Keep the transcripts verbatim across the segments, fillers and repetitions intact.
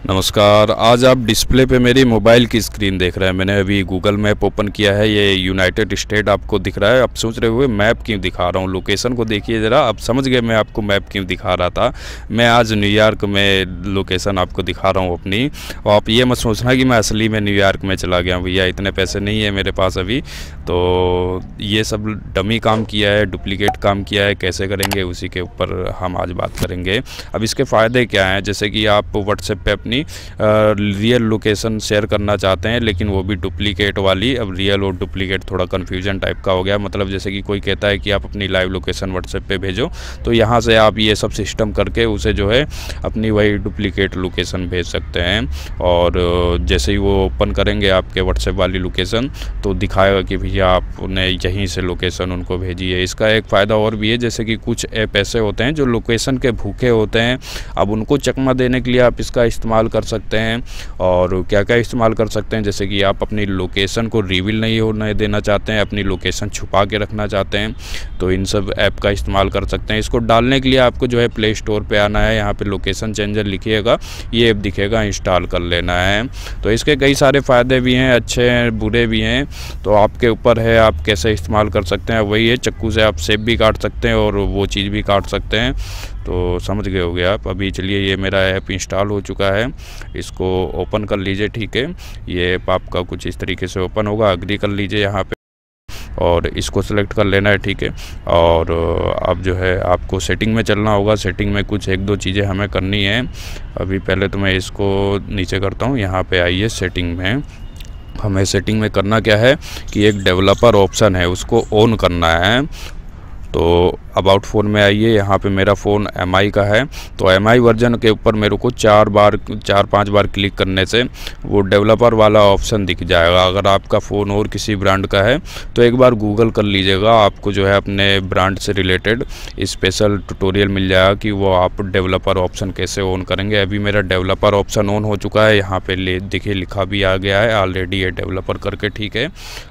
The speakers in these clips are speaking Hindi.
नमस्कार। आज आप डिस्प्ले पे मेरी मोबाइल की स्क्रीन देख रहे हैं। मैंने अभी गूगल मैप ओपन किया है। ये यूनाइटेड स्टेट आपको दिख रहा है। आप सोच रहे हुए मैप क्यों दिखा रहा हूँ, लोकेशन को देखिए ज़रा। आप समझ गए मैं आपको मैप क्यों दिखा रहा था। मैं आज न्यूयॉर्क में लोकेशन आपको दिखा रहा हूँ अपनी। और आप ये मत सोचना कि मैं असली में न्यूयॉर्क में चला गया। भैया इतने पैसे नहीं है मेरे पास अभी, तो ये सब डमी काम किया है, डुप्लीकेट काम किया है। कैसे करेंगे उसी के ऊपर हम आज बात करेंगे। अब इसके फ़ायदे क्या हैं, जैसे कि आप व्हाट्सएप पे अपनी रियल लोकेशन शेयर करना चाहते हैं, लेकिन वो भी डुप्लीकेट वाली। अब रियल और डुप्लीकेट थोड़ा कन्फ्यूजन टाइप का हो गया। मतलब जैसे कि कोई कहता है कि आप अपनी लाइव लोकेशन व्हाट्सएप पे भेजो, तो यहाँ से आप ये सब सिस्टम करके उसे जो है अपनी वही डुप्लीकेट लोकेशन भेज सकते हैं। और जैसे ही वो ओपन करेंगे आपके व्हाट्सएप वाली लोकेशन, तो दिखाएगा कि भैया आपने यहीं से लोकेशन उनको भेजी है। इसका एक फ़ायदा और भी है, जैसे कि कुछ ऐप ऐसे होते हैं जो लोकेशन के भूखे होते हैं। अब उनको चकमा देने के लिए आप इसका इस्तेमाल कर सकते हैं। और क्या क्या इस्तेमाल कर सकते हैं, जैसे कि आप अपनी लोकेशन को रिवील नहीं होने देना चाहते हैं, अपनी लोकेशन छुपा के रखना चाहते हैं, तो इन सब ऐप का इस्तेमाल कर सकते हैं। इसको डालने के लिए आपको जो है प्ले स्टोर पे आना है, यहाँ पे लोकेशन चेंजर लिखिएगा, ये ऐप दिखेगा, इंस्टॉल कर लेना है। तो इसके कई सारे फ़ायदे भी हैं, अच्छे हैं, बुरे भी हैं, तो आपके ऊपर है आप कैसे इस्तेमाल कर सकते हैं। वही है, चाकू से आप सेब भी काट सकते हैं और वो चीज़ भी काट सकते हैं। तो समझ गए होगे आप। अभी चलिए, ये मेरा ऐप इंस्टॉल हो चुका है, इसको ओपन कर लीजिए। ठीक है, ये ऐप आपका कुछ इस तरीके से ओपन होगा। अग्री कर लीजिए यहाँ पे और इसको सेलेक्ट कर लेना है। ठीक है, और अब जो है आपको सेटिंग में चलना होगा। सेटिंग में कुछ एक दो चीज़ें हमें करनी है। अभी पहले तो मैं इसको नीचे करता हूँ। यहाँ पे आइए, सेटिंग में हमें सेटिंग में करना क्या है कि एक डेवलपर ऑप्शन है, उसको ऑन करना है। तो अबाउट फ़ोन में आइए, यहाँ पे मेरा फ़ोन एम आई का है, तो एम आई वर्जन के ऊपर मेरे को चार बार चार पांच बार क्लिक करने से वो डेवलपर वाला ऑप्शन दिख जाएगा। अगर आपका फ़ोन और किसी ब्रांड का है तो एक बार गूगल कर लीजिएगा, आपको जो है अपने ब्रांड से रिलेटेड स्पेशल ट्यूटोरियल मिल जाएगा कि वो आप डेवलपर ऑप्शन कैसे ऑन करेंगे। अभी मेरा डेवलपर ऑप्शन ऑन हो चुका है, यहाँ पर ले देखिए लिखा भी आ गया है ऑलरेडी ये डेवलपर करके। ठीक है,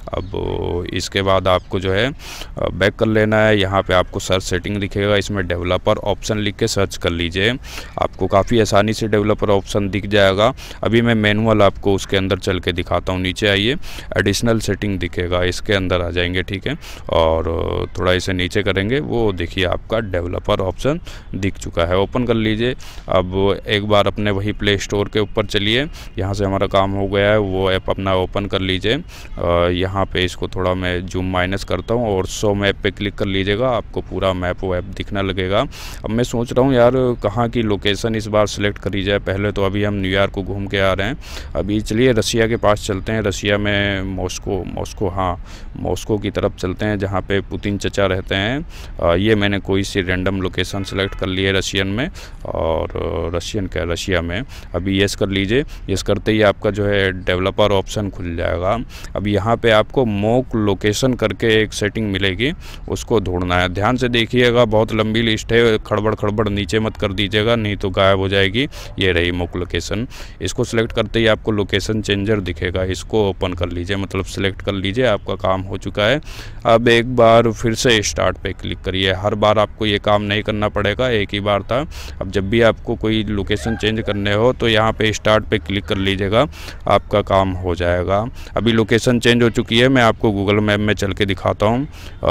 अब इसके बाद आपको जो है बैक कर लेना है। यहाँ पे आपको सर्च सेटिंग दिखेगा, इसमें डेवलपर ऑप्शन लिख के सर्च कर लीजिए, आपको काफ़ी आसानी से डेवलपर ऑप्शन दिख जाएगा। अभी मैं मैनुअल आपको उसके अंदर चल के दिखाता हूँ। नीचे आइए, एडिशनल सेटिंग दिखेगा, इसके अंदर आ जाएंगे। ठीक है, और थोड़ा इसे नीचे करेंगे, वो देखिए आपका डेवलपर ऑप्शन दिख चुका है। ओपन कर लीजिए। अब एक बार अपने वही प्ले स्टोर के ऊपर चलिए, यहाँ से हमारा काम हो गया है, वो ऐप अपना ओपन कर लीजिए। यहाँ पे इसको थोड़ा मैं जूम माइनस करता हूँ और शो मैप पे क्लिक कर लीजिएगा, आपको पूरा मैप वो ऐप दिखने लगेगा। अब मैं सोच रहा हूँ यार कहाँ की लोकेशन इस बार सेलेक्ट करी जाए। पहले तो अभी हम न्यूयॉर्क को घूम के आ रहे हैं, अभी चलिए रसिया के पास चलते हैं। रसिया में मॉस्को मॉस्को हाँ मॉस्को की तरफ चलते हैं, जहाँ पे पुतिन चचा रहते हैं। आ, ये मैंने कोई सी रैंडम लोकेशन सेलेक्ट कर ली है रशियन में, और रशियन क्या रशिया में। अभी येस कर लीजिए। येस करते ही आपका जो है डेवलपर ऑप्शन खुल जाएगा। अब यहाँ पे आपको मॉक लोकेशन करके एक सेटिंग मिलेगी, उसको ढूंढना है। ध्यान से देखिएगा, बहुत लंबी लिस्ट है, खड़बड़ खड़बड़ नीचे मत कर दीजिएगा, नहीं तो गायब हो जाएगी। ये रही मॉक लोकेशन, इसको सिलेक्ट करते ही आपको लोकेशन चेंजर दिखेगा, इसको ओपन कर लीजिए, मतलब सिलेक्ट कर लीजिए, आपका काम हो चुका है। अब एक बार फिर से स्टार्ट पे क्लिक करिए। हर बार आपको ये काम नहीं करना पड़ेगा, एक ही बार था। अब जब भी आपको कोई लोकेशन चेंज करने हो तो यहाँ पे स्टार्ट पे क्लिक कर लीजिएगा, आपका काम हो जाएगा। अभी लोकेशन चेंज हो चुकी है, मैं आपको गूगल मैप में चल के दिखाता हूँ।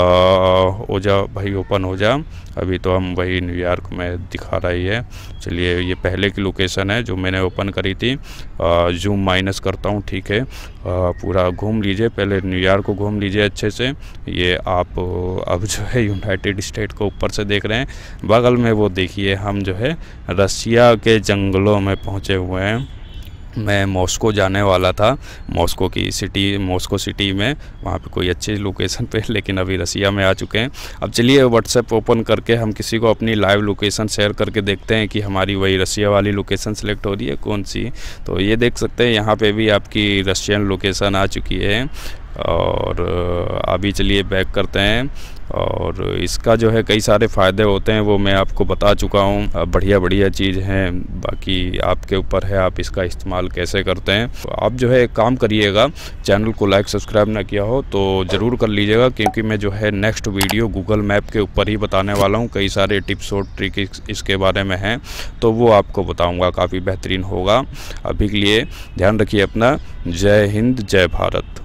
हो जा भाई, ओपन हो जा। अभी तो हम वही न्यूयॉर्क में दिखा रही है। चलिए, ये पहले की लोकेशन है जो मैंने ओपन करी थी। जूम माइनस करता हूँ। ठीक है, आ, पूरा घूम लीजिए, पहले न्यूयॉर्क को घूम लीजिए अच्छे से। ये आप अब जो है यूनाइटेड स्टेट को ऊपर से देख रहे हैं, बगल में वो देखिए हम जो है रसिया के जंगलों में पहुँचे हुए हैं। मैं मॉस्को जाने वाला था, मॉस्को की सिटी मॉस्को सिटी में, वहाँ पे कोई अच्छी लोकेशन पे, लेकिन अभी रसिया में आ चुके हैं। अब चलिए व्हाट्सएप ओपन करके हम किसी को अपनी लाइव लोकेशन शेयर करके देखते हैं कि हमारी वही रसिया वाली लोकेशन सेलेक्ट हो रही है कौन सी। तो ये देख सकते हैं यहाँ पे भी आपकी रशियन लोकेशन आ चुकी है। और अभी चलिए बैक करते हैं। और इसका जो है कई सारे फ़ायदे होते हैं, वो मैं आपको बता चुका हूँ। बढ़िया बढ़िया चीज़ हैं, बाकी आपके ऊपर है आप इसका इस्तेमाल कैसे करते हैं। तो आप जो है एक काम करिएगा, चैनल को लाइक सब्सक्राइब ना किया हो तो ज़रूर कर लीजिएगा, क्योंकि मैं जो है नेक्स्ट वीडियो गूगल मैप के ऊपर ही बताने वाला हूँ। कई सारे टिप्स और ट्रिक इसके बारे में हैं, तो वो आपको बताऊँगा, काफ़ी बेहतरीन होगा। अभी के लिए ध्यान रखिए अपना। जय हिंद, जय भारत।